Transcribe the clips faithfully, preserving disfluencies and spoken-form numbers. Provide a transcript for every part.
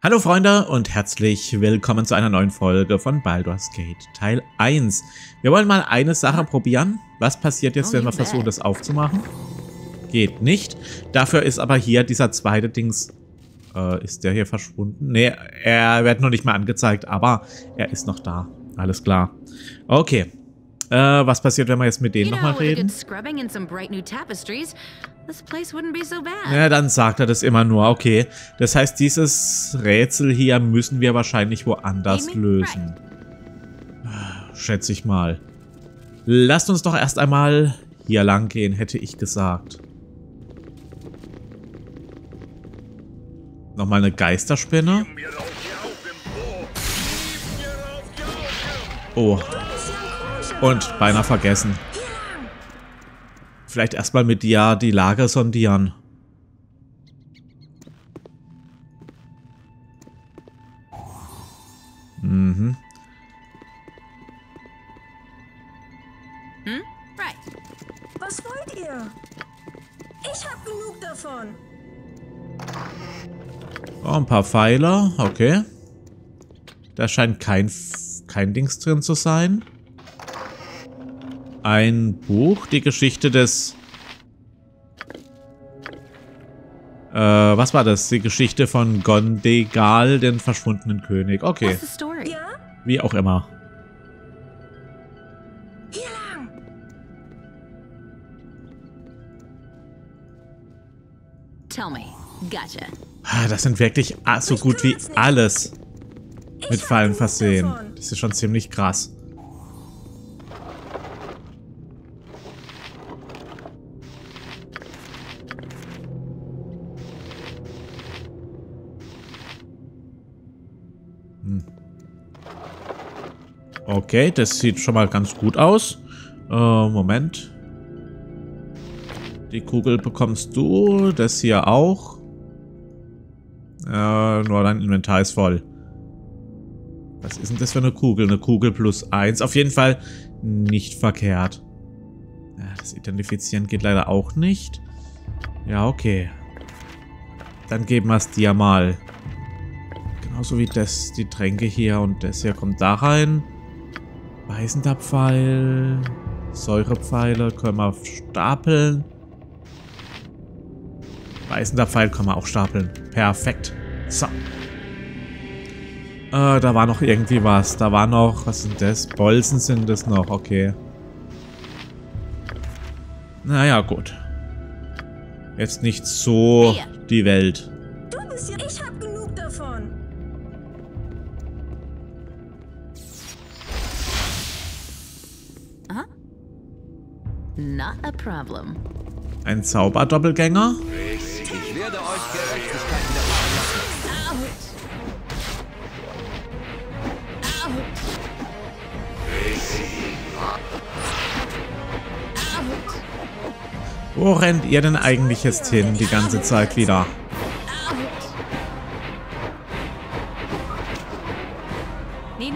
Hallo Freunde und herzlich willkommen zu einer neuen Folge von Baldur's Gate Teil eins. Wir wollen mal eine Sache probieren. Was passiert jetzt, wenn wir versuchen, das aufzumachen? Geht nicht. Dafür ist aber hier dieser zweite Dings... Äh, ist der hier verschwunden? Ne, er wird noch nicht mehr angezeigt, aber er ist noch da. Alles klar. Okay. Äh, was passiert, wenn wir jetzt mit denen nochmal reden? Ja, dann sagt er das immer nur. Okay. Das heißt, dieses Rätsel hier müssen wir wahrscheinlich woanders lösen. Schätze ich mal. Lasst uns doch erst einmal hier lang gehen, hätte ich gesagt. Nochmal eine Geisterspinne. Oh. Und beinahe vergessen. Vielleicht erstmal mit dir die Lage sondieren. Mhm. Hm? Right. Was wollt ihr? Ich hab genug davon. Oh, ein paar Pfeiler. Okay. Da scheint kein, kein Dings drin zu sein. Ein Buch, die Geschichte des... Äh, was war das? Die Geschichte von Gondegal, den verschwundenen König. Okay. Wie auch immer. Hier lang. Tell me. Gotcha. Das sind wirklich so gut wie alles mit Fallen versehen. Das ist schon ziemlich krass. Okay, das sieht schon mal ganz gut aus. Äh, Moment. Die Kugel bekommst du. Das hier auch. Äh, nur dein Inventar ist voll. Was ist denn das für eine Kugel? Eine Kugel plus eins. Auf jeden Fall nicht verkehrt. Ja, das Identifizieren geht leider auch nicht. Ja, okay. Dann geben wir es dir mal. Genauso wie das, die Tränke hier und das hier kommt da rein. Beißender Pfeil. Säurepfeile können wir stapeln. Beißender Pfeil können wir auch stapeln. Perfekt. So. Äh, da war noch irgendwie was. Da war noch, was sind das? Bolzen sind das noch, okay. Naja, gut. Jetzt nicht so die Welt. Du bist ja... Ich hab genug davon. Huh? Not a problem. Ein Zauberdoppelgänger? Ich werde euch Gerechtigkeit widerfahren lassen. Wo rennt ihr denn eigentlich jetzt hin die ganze Zeit wieder? Need me?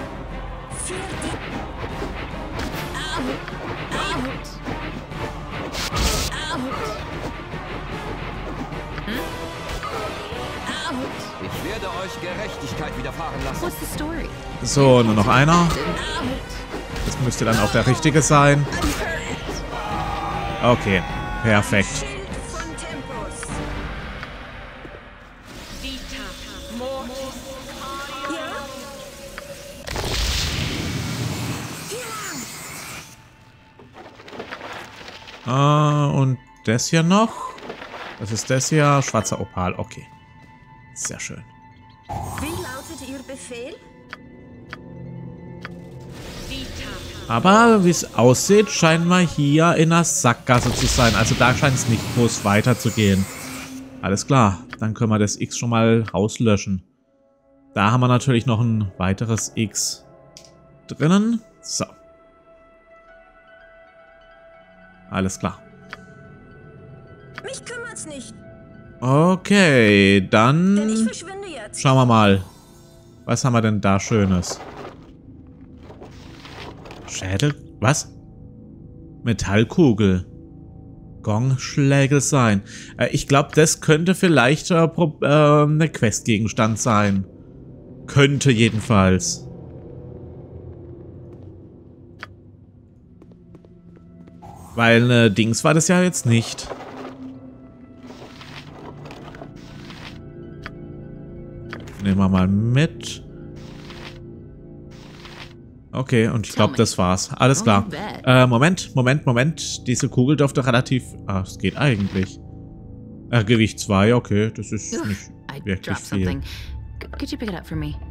Ich werde euch Gerechtigkeit widerfahren lassen. What's the story? So, nur noch einer. Das müsste dann auch der richtige sein. Okay, perfekt. Schild von Tempus. Ja? Hier lang. Ah, und das hier noch? Das ist das hier. Schwarzer Opal, okay. Sehr schön. Wie lautet Ihr Befehl? Aber wie es aussieht, scheinen wir hier in einer Sackgasse zu sein. Also da scheint es nicht groß weiterzugehen. Alles klar, dann können wir das X schon mal rauslöschen. Da haben wir natürlich noch ein weiteres X drinnen. So. Alles klar. Mich kümmert's nicht, Okay, denn ich dann verschwinde jetzt. schauen wir mal. Was haben wir denn da Schönes? Schädel? Was? Metallkugel. Gongschlägel sein. Äh, ich glaube, das könnte vielleicht äh, äh, eine Questgegenstand sein. Könnte jedenfalls. Weil äh, Dings war das ja jetzt nicht. Nehmen wir mal mit. Okay, und ich glaube, das war's. Alles klar. Äh, Moment, Moment, Moment. Diese Kugel dürfte relativ... Ah, es geht eigentlich. Äh, Gewicht zwei, okay. Das ist Ugh, nicht I wirklich dropped viel. something. C- Could you pick it up for me?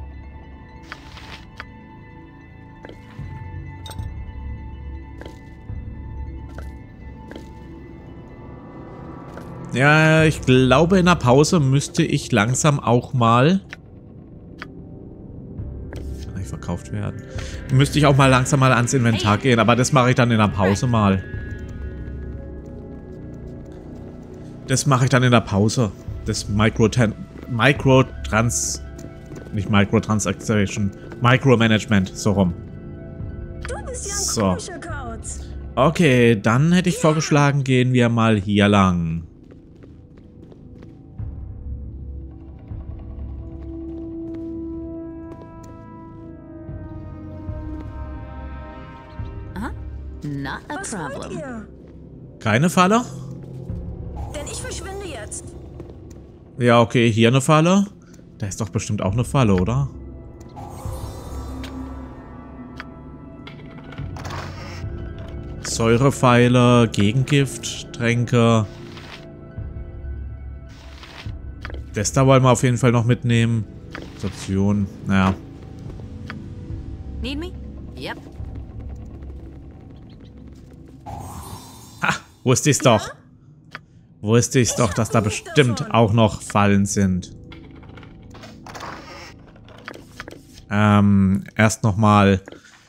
Ja, ich glaube, in der Pause müsste ich langsam auch mal... Kann nicht verkauft werden. Müsste ich auch mal langsam mal ans Inventar gehen, aber das mache ich dann in der Pause mal. Das mache ich dann in der Pause. Das Micro-Trans... Micro-Trans... Nicht Micro-Transaction. Micromanagement, so rum. Du bist ja ein So. komischer Kauz. Okay, dann hätte ich vorgeschlagen, gehen wir mal hier lang. Uh-huh. Not a Was wollt problem. ihr? Keine Falle? Denn ich verschwinde jetzt. Ja, okay, hier eine Falle. Da ist doch bestimmt auch eine Falle, oder? Säurepfeile, Gegengift, Tränke. Das da wollen wir auf jeden Fall noch mitnehmen. Option, naja. Need me? Yep. Ha, wusste ich's doch. Wusste ich's doch, dass da bestimmt auch noch Fallen sind. Ähm, erst nochmal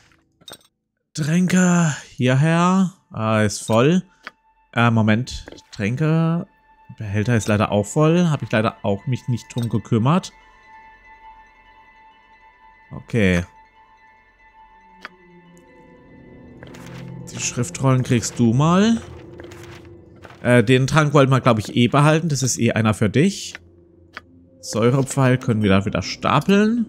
Tränke hierher. Ah, ist voll. Äh, Moment. Tränke. Behälter ist leider auch voll. Habe ich leider auch mich nicht drum gekümmert. Okay. Die Schriftrollen kriegst du mal. Äh, den Trank wollten wir, glaube ich, eh behalten. Das ist eh einer für dich. Säurepfeil können wir da wieder stapeln.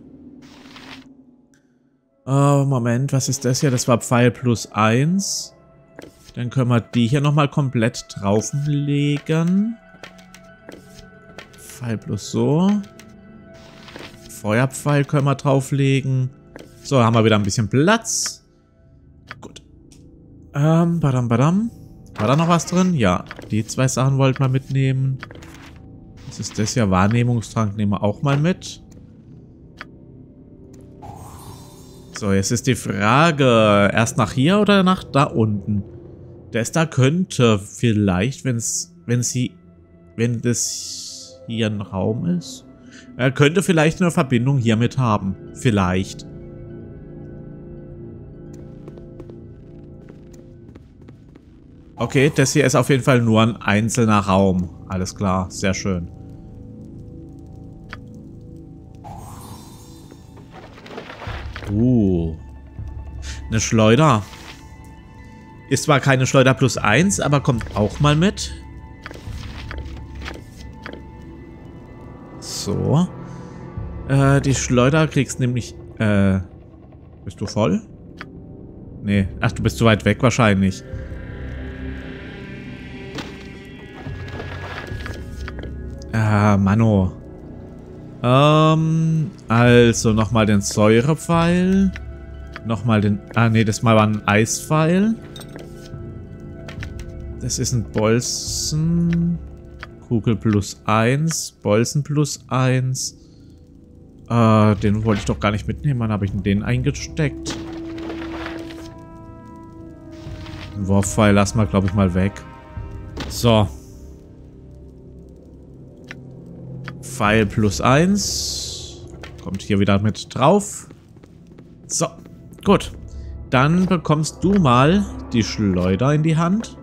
Oh, Moment, was ist das hier? Das war Pfeil plus eins. Dann können wir die hier nochmal komplett drauflegen. Pfeil plus so. Feuerpfeil können wir drauflegen. So, haben wir wieder ein bisschen Platz. Gut. Ähm, badam, badam. War da noch was drin? Ja, die zwei Sachen wollten wir mitnehmen. Was ist das hier? Wahrnehmungstrank nehmen wir auch mal mit. So, jetzt ist die Frage, erst nach hier oder nach da unten? Das da könnte vielleicht, wenn es, wenn sie, wenn das hier ein Raum ist, er könnte vielleicht eine Verbindung hiermit haben. Vielleicht. Okay, das hier ist auf jeden Fall nur ein einzelner Raum. Alles klar, sehr schön. Uh. Eine Schleuder. Ist zwar keine Schleuder plus eins, aber kommt auch mal mit. So. Äh, die Schleuder kriegst nämlich... Äh, bist du voll? Nee. Ach, du bist zu weit weg wahrscheinlich. Ah, Mano. Ähm, also nochmal den Säurepfeil. Nochmal den... Ah, nee, das mal war ein Eispfeil. Das ist ein Bolzen. Kugel plus eins. Bolzen plus eins. Äh, den wollte ich doch gar nicht mitnehmen. Wann habe ich denn den eingesteckt? Den Wurfpfeil lassen wir, glaube ich, mal weg. So. Pfeil plus eins. Kommt hier wieder mit drauf. So, gut. Dann bekommst du mal die Schleuder in die Hand.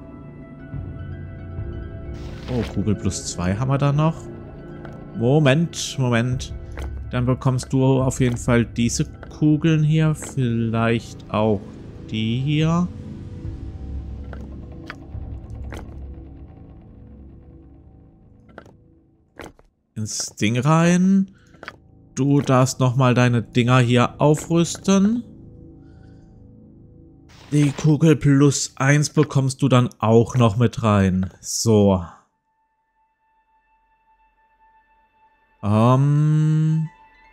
Oh, Kugel plus zwei haben wir da noch. Moment, Moment. Dann bekommst du auf jeden Fall diese Kugeln hier. Vielleicht auch die hier. ins Ding rein. Du darfst nochmal deine Dinger hier aufrüsten. Die Kugel plus eins bekommst du dann auch noch mit rein. So. Ähm...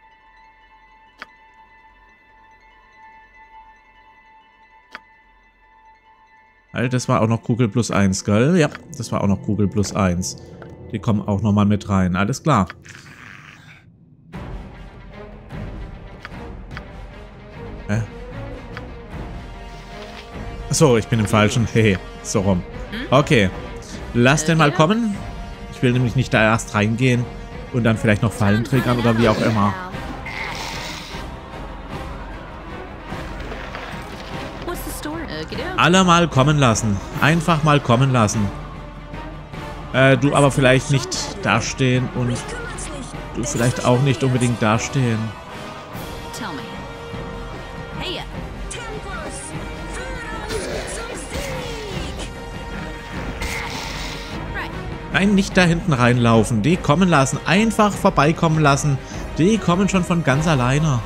Alter, das war auch noch Kugel plus eins, gell? Ja, das war auch noch Kugel plus eins. Die kommen auch nochmal mit rein. Alles klar. Hä? Achso, ich bin im Falschen. Hehe, so rum. Okay. Lass den mal kommen. Ich will nämlich nicht da erst reingehen und dann vielleicht noch Fallen triggern oder wie auch immer. Alle mal kommen lassen. Einfach mal kommen lassen. Äh, du aber vielleicht nicht dastehen und du vielleicht auch nicht unbedingt dastehen. Nein, nicht da hinten reinlaufen. Die kommen lassen. Einfach vorbeikommen lassen. Die kommen schon von ganz alleine.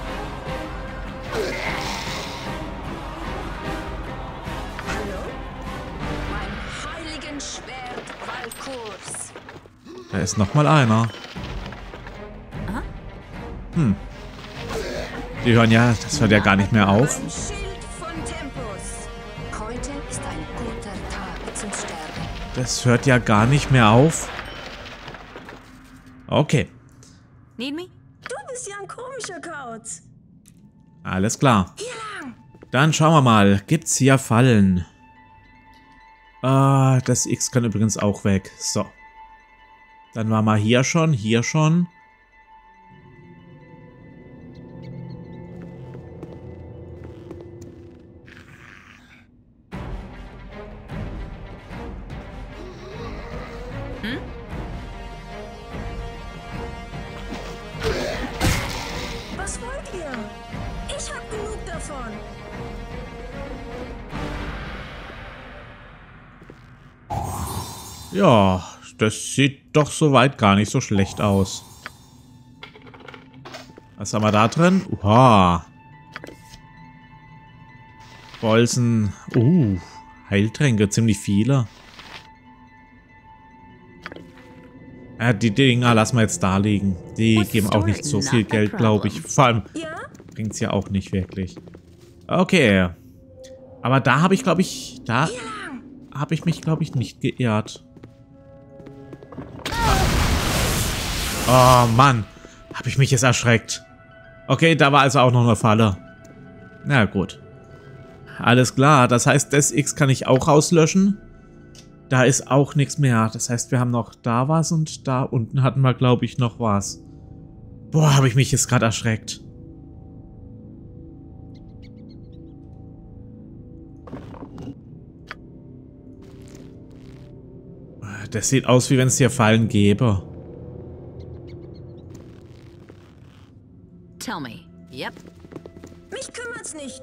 Da ist noch mal einer. Hm. Die hören ja, das hört ja gar nicht mehr auf. Das hört ja gar nicht mehr auf. Okay. Need me? Du bist ja ein komischer Kauz. Alles klar. Dann schauen wir mal. Gibt's hier Fallen? Ah, das X kann übrigens auch weg. So. Dann waren wir hier schon, hier schon. Hm? Was wollt ihr? Ich hab genug davon. Ja, das sieht doch soweit gar nicht so schlecht aus. Was haben wir da drin? Uha. Bolzen. Uh, Heiltränke, ziemlich viele. Ja, die Dinger lassen wir jetzt da liegen. Die geben auch nicht so viel Geld, glaube ich. Vor allem bringt es ja auch nicht wirklich. Okay. Aber da habe ich, glaube ich, da habe ich mich, glaube ich, nicht geirrt. Oh Mann, habe ich mich jetzt erschreckt. Okay, da war also auch noch eine Falle. Na gut. Alles klar, das heißt, das X kann ich auch rauslöschen. Da ist auch nichts mehr. Das heißt, wir haben noch da was und da unten hatten wir, glaube ich, noch was. Boah, habe ich mich jetzt gerade erschreckt. Das sieht aus, wie wenn es hier Fallen gäbe. Tell me. Yep. Mich kümmert's nicht.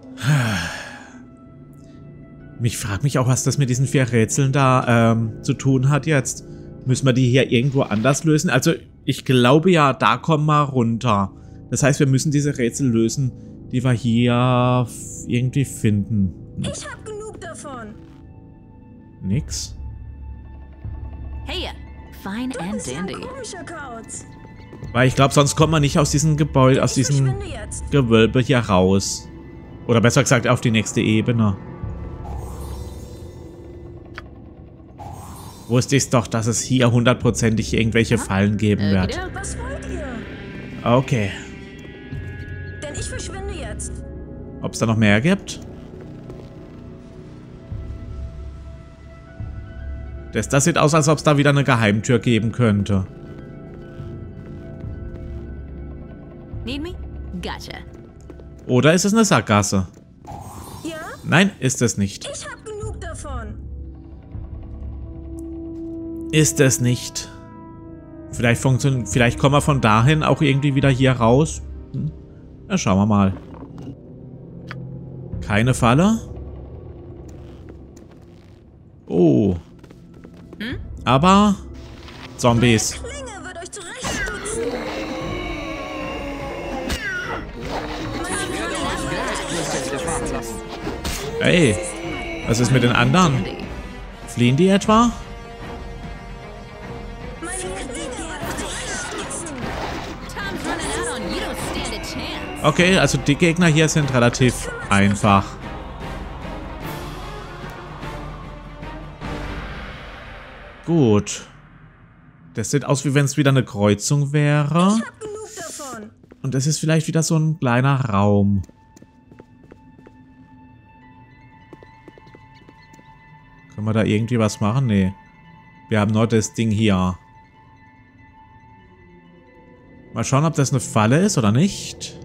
Mich fragt mich auch, was das mit diesen vier Rätseln da ähm, zu tun hat jetzt. Müssen wir die hier irgendwo anders lösen? Also, ich glaube ja, da kommen wir runter. Das heißt, wir müssen diese Rätsel lösen, die wir hier irgendwie finden. Ich hab genug davon. Nix. Hey, fine Du and bist ja ein dandy. komischer Kauz. Weil ich glaube, sonst kommt man nicht aus diesem Gebäude, aus Ich diesem verschwinde jetzt. Gewölbe hier raus. Oder besser gesagt, auf die nächste Ebene. Wusste ich doch, dass es hier hundertprozentig irgendwelche Fallen geben wird. Was wollt ihr? Okay. Denn ich verschwinde jetzt. Ob es da noch mehr gibt? Das, das sieht aus, als ob es da wieder eine Geheimtür geben könnte. Need me? Gotcha. Oder ist es eine Sackgasse? Ja? Nein, ist es nicht. Ich hab genug davon. Ist es nicht. Vielleicht funktioniert, vielleicht kommen wir von dahin auch irgendwie wieder hier raus. Hm? Na, schauen wir mal. Keine Falle? Oh. Aber Zombies. Klinge wird euch zurecht. Ich werde euch gerecht nicht widerfahren lassen. Ey, was ist mit den anderen? Dandy. Fliehen die etwa? Meine Gegner Time's running out on you. Don't stand a chance. Okay, also die Gegner hier sind relativ einfach. Gut. Das sieht aus, wie wenn es wieder eine Kreuzung wäre. Ich hab genug davon. Und das ist vielleicht wieder so ein kleiner Raum. Können wir da irgendwie was machen? Nee. Wir haben nur das Ding hier. Mal schauen, ob das eine Falle ist oder nicht.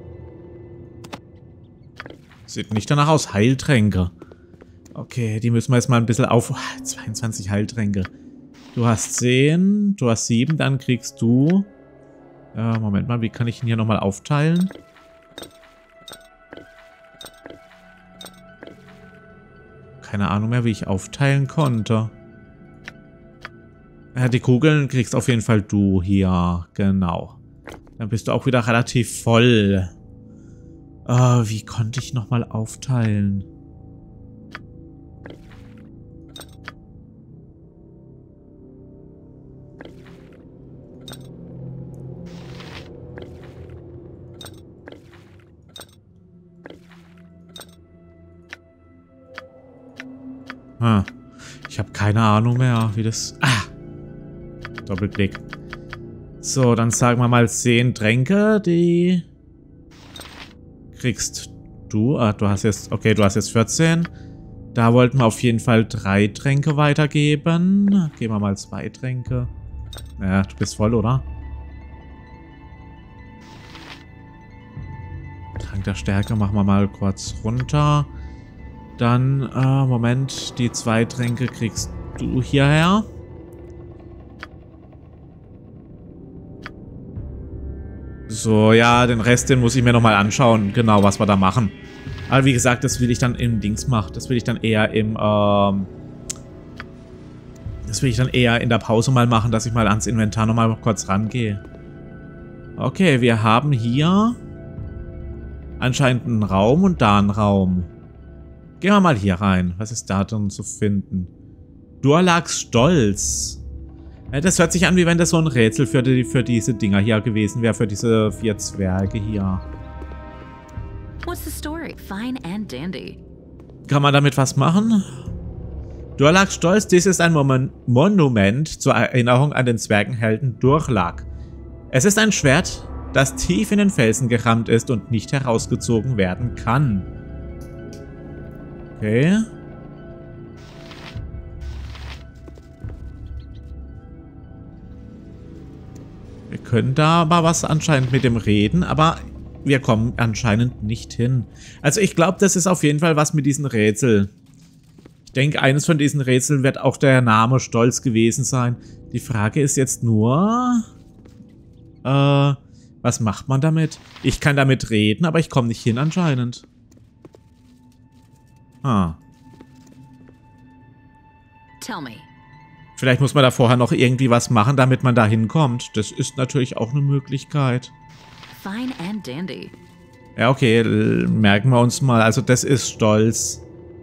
Sieht nicht danach aus. Heiltränke. Okay, die müssen wir jetzt mal ein bisschen auf... zweiundzwanzig Heiltränke. Du hast zehn, du hast sieben, dann kriegst du... Äh, Moment mal, wie kann ich ihn hier nochmal aufteilen? Keine Ahnung mehr, wie ich aufteilen konnte. Ja, die Kugeln kriegst auf jeden Fall du hier. Genau. Dann bist du auch wieder relativ voll. Äh, wie konnte ich nochmal aufteilen? Hm. Ich habe keine Ahnung mehr, wie das... Ah! Doppelklick. So, dann sagen wir mal zehn Tränke, die kriegst du. Ah, du hast jetzt... Okay, du hast jetzt vierzehn. Da wollten wir auf jeden Fall drei Tränke weitergeben. Geben wir mal zwei Tränke. Ja, du bist voll, oder? Trank der Stärke machen wir mal kurz runter. Dann, äh, Moment, die zwei Tränke kriegst du hierher. So, ja, den Rest, den muss ich mir nochmal anschauen, genau, was wir da machen. Aber wie gesagt, das will ich dann im Dings machen. Das will ich dann eher im, ähm... Das will ich dann eher in der Pause mal machen, dass ich mal ans Inventar nochmal kurz rangehe. Okay, wir haben hier anscheinend einen Raum und da einen Raum. Gehen wir mal hier rein. Was ist da drin zu finden? Durlags Stolz. Ja, das hört sich an, wie wenn das so ein Rätsel für, die, für diese Dinger hier gewesen wäre. Für diese vier Zwerge hier. What's the story? Fine and dandy. Kann man damit was machen? Durlags Stolz, dies ist ein Mon Monument zur Erinnerung an den Zwergenhelden Durlag. Es ist ein Schwert, das tief in den Felsen gerammt ist und nicht herausgezogen werden kann. Okay. Wir können da aber was anscheinend mit dem reden, aber wir kommen anscheinend nicht hin. Also ich glaube, das ist auf jeden Fall was mit diesen Rätseln. Ich denke, eines von diesen Rätseln wird auch der Name Stolz gewesen sein. Die Frage ist jetzt nur... Äh, was macht man damit? Ich kann damit reden, aber ich komme nicht hin anscheinend. Ah. Tell me. Vielleicht muss man da vorher noch irgendwie was machen, damit man da hinkommt. Das ist natürlich auch eine Möglichkeit. Fine and dandy. Ja, okay, merken wir uns mal. Also das ist Stolz.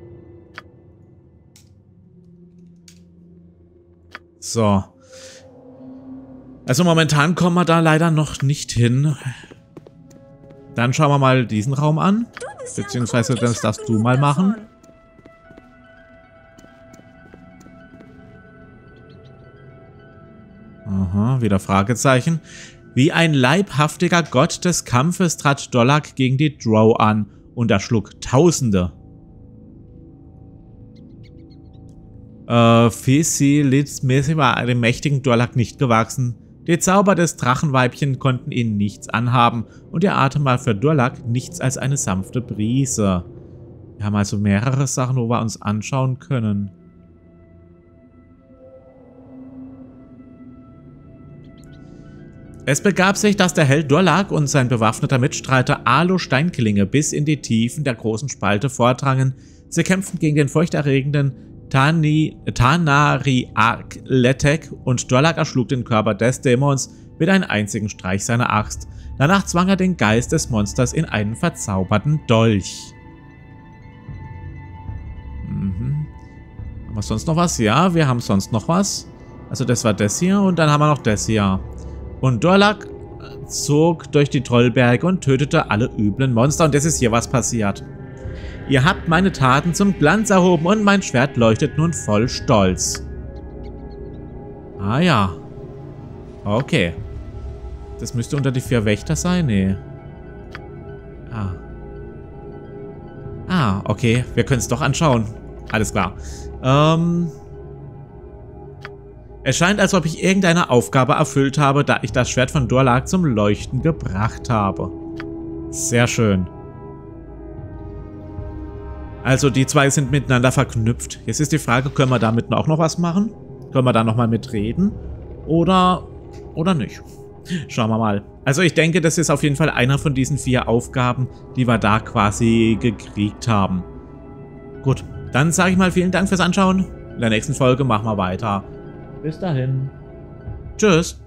So. Also momentan kommen wir da leider noch nicht hin. Dann schauen wir mal diesen Raum an. Beziehungsweise das darfst du mal machen. Aha, wieder Fragezeichen. Wie ein leibhaftiger Gott des Kampfes trat Durlag gegen die Drow an und erschlug Tausende. Äh, Fisilitz-mäßig war dem mächtigen Durlag nicht gewachsen. Die Zauber des Drachenweibchen konnten ihn nichts anhaben und ihr Atem war für Durlag nichts als eine sanfte Brise. Wir haben also mehrere Sachen, wo wir uns anschauen können. Es begab sich, dass der Held Durlag und sein bewaffneter Mitstreiter Arlo Steinklinge bis in die Tiefen der großen Spalte vordrangen. Sie kämpften gegen den furchterregenden Tani, Tanari-Ark-Letek und Durlag erschlug den Körper des Dämons mit einem einzigen Streich seiner Axt. Danach zwang er den Geist des Monsters in einen verzauberten Dolch. Mhm. Haben wir sonst noch was? Ja, wir haben sonst noch was. Also das war das hier und dann haben wir noch das hier. Und Durlach zog durch die Trollberge und tötete alle üblen Monster. Und das ist hier was passiert. Ihr habt meine Taten zum Glanz erhoben und mein Schwert leuchtet nun voll Stolz. Ah ja. Okay. Das müsste unter die vier Wächter sein? Nee. Ah. Ah, okay. Wir können es doch anschauen. Alles klar. Ähm... Es scheint, als ob ich irgendeine Aufgabe erfüllt habe, da ich das Schwert von Durlach zum Leuchten gebracht habe. Sehr schön. Also die zwei sind miteinander verknüpft. Jetzt ist die Frage, können wir damit auch noch was machen? Können wir da nochmal mitreden? Oder, oder nicht? Schauen wir mal. Also ich denke, das ist auf jeden Fall einer von diesen vier Aufgaben, die wir da quasi gekriegt haben. Gut, dann sage ich mal vielen Dank fürs Anschauen. In der nächsten Folge machen wir weiter. Bis dahin. Tschüss.